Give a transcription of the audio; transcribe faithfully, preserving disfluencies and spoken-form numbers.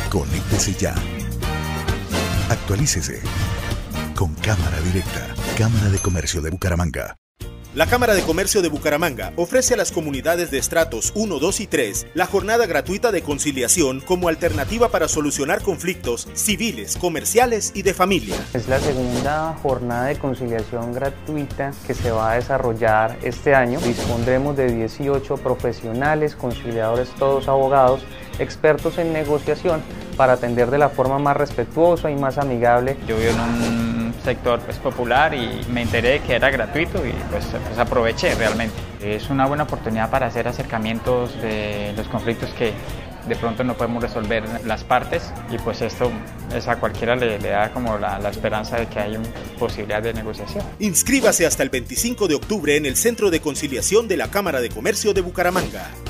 Conéctese ya. Actualícese con Cámara Directa, Cámara de Comercio de Bucaramanga. La Cámara de Comercio de Bucaramanga ofrece a las comunidades de estratos uno, dos y tres la jornada gratuita de conciliación como alternativa para solucionar conflictos civiles, comerciales y de familia. Es la segunda jornada de conciliación gratuita que se va a desarrollar este año. Dispondremos de dieciocho profesionales, conciliadores, todos abogados, expertos en negociación, para atender de la forma más respetuosa y más amigable. Yo vivo en un sector pues, popular y me enteré de que era gratuito y pues, pues aproveché realmente. Es una buena oportunidad para hacer acercamientos de los conflictos que de pronto no podemos resolver las partes y pues esto es a cualquiera le, le da como la, la esperanza de que hay una posibilidad de negociación. Inscríbase hasta el veinticinco de octubre en el Centro de Conciliación de la Cámara de Comercio de Bucaramanga.